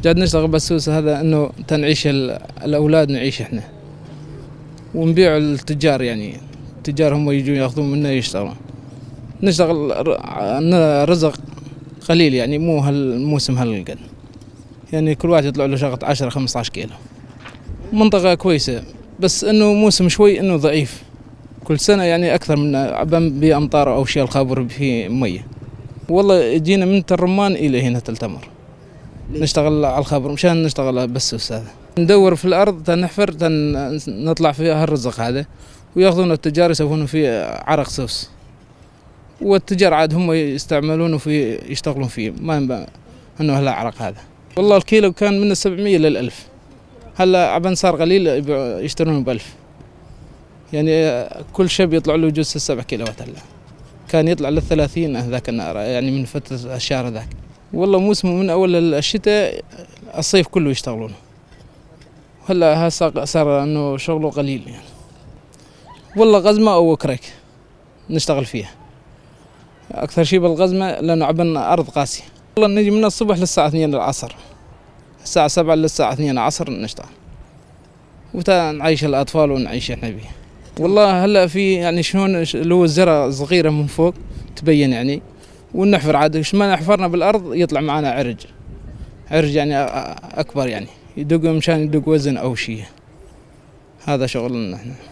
قاعد نشتغل بسوس هذا انه تنعيش الاولاد، نعيش احنا ونبيع التجار، يعني التجار هم يجون ياخذون منا يشتغلون. نشتغل رزق قليل، يعني مو هالموسم هالقد، يعني كل واحد يطلع له شغلة 10 15 كيلو. منطقة كويسة بس انه موسم شوي انه ضعيف، كل سنة يعني اكثر من عبان بأمطار او شيء الخابر في مية. والله جينا من الرمان الى هنا تلتمر نشتغل على الخابر مشان نشتغل بس هذا. ندور في الارض نحفر نطلع فيها الرزق هذا، وياخذون التجار يسوون فيه عرق سوس، والتجار عاد هم يستعملونه في يشتغلون فيه، ما ينبع انه هلا عرق هذا. والله الكيلو كان من 700 لل 1000، هلا عبان صار قليل يشترونه ب1000، يعني كل شب يطلع له يجوز 7 كيلوات. هلا كان يطلع لل30 ذاك النهار، يعني من فترة الشهر ذاك. والله موسمه من اول الشتاء الصيف كله يشتغلونه، هلا صار انه شغله قليل يعني. والله غزمه او كريك نشتغل فيها اكثر شيء بالغزمه، لانه عبنا ارض قاسيه. والله نجي من الصبح للساعه 2 العصر، الساعه 7 للساعه 2 العصر نشتغل، ونعيش الاطفال ونعيش احنا بيه. والله هلا في يعني شلون اللي هو الزرع صغيره من فوق تبين يعني، ونحفر عاد ايش ما حفرنا بالارض يطلع معنا عرج يعني اكبر، يعني يدق مشان يدق وزن او شيء. هذا شغلنا احنا.